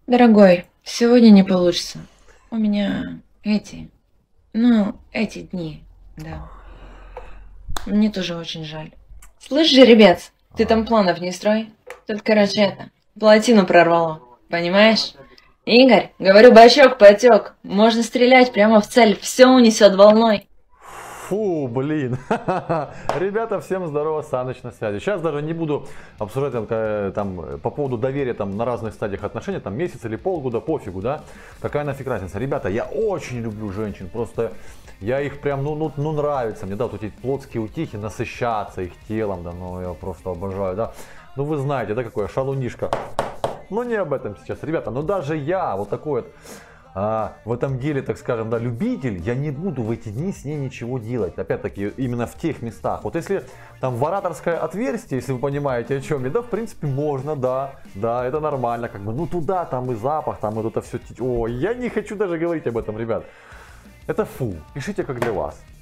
Дорогой, сегодня не получится. У меня эти дни, да. Мне тоже очень жаль. Слышь, жеребец, ты там планов не строй. Тут, короче, плотину прорвало, понимаешь? Игорь, говорю, бачок потек. Можно стрелять прямо в цель, все унесет волной. Фу, блин. Ребята, всем здорово, Саныч на связи. Сейчас даже не буду обсуждать там, по поводу доверия там, на разных стадиях отношений, там месяц или полгода, пофигу, да. Какая нафиг разница. Ребята, я очень люблю женщин, просто я их прям, ну нравится мне, да, вот эти плотские утихи, насыщаться их телом, да, ну я просто обожаю, да. Ну вы знаете, да, какой я шалунишка. Ну не об этом сейчас, ребята, но даже я вот такой вот в этом деле, так скажем, да, любитель, я не буду в эти дни с ней ничего делать. Опять-таки, именно в тех местах. Вот если там в ораторское отверстие, если вы понимаете, о чем я, да, в принципе, можно, да, это нормально, как бы, ну туда, там и запах, там и это все. Ой, я не хочу даже говорить об этом, ребят. Это фу, пишите как для вас.